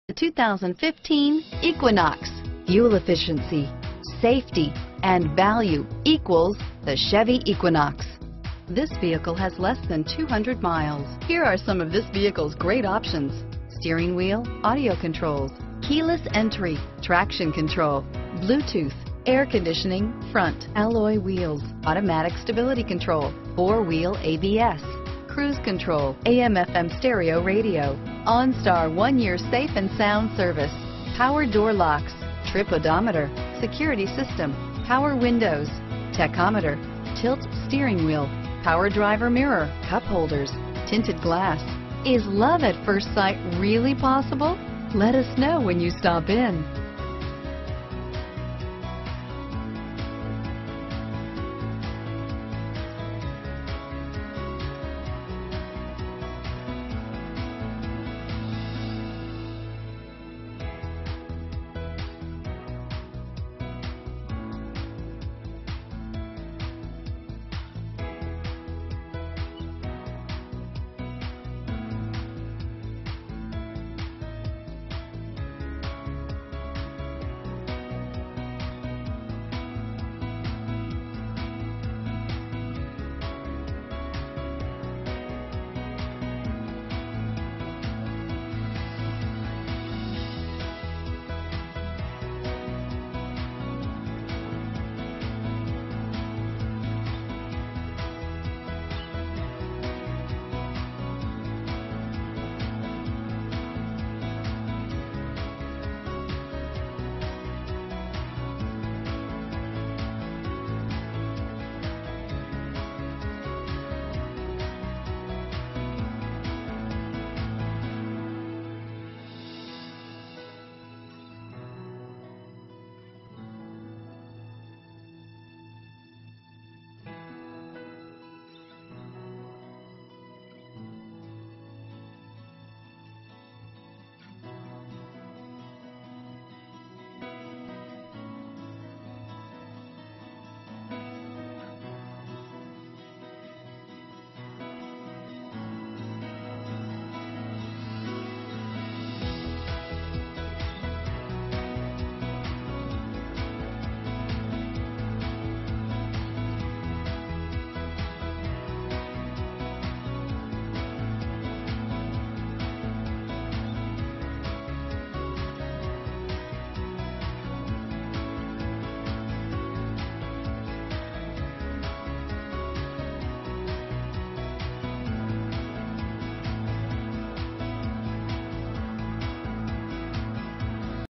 The 2015 Equinox. Fuel efficiency, safety, and value equals the Chevy Equinox. This vehicle has less than 200 miles. Here are some of this vehicle's great options: steering wheel audio controls, keyless entry, traction control, Bluetooth, air conditioning, front alloy wheels, automatic stability control, four-wheel ABS, cruise control, AM/FM stereo radio, OnStar 1-year safe and sound service, power door locks, trip odometer, security system, power windows, tachometer, tilt steering wheel, power driver mirror, cup holders, tinted glass. Is love at first sight really possible? Let us know when you stop in.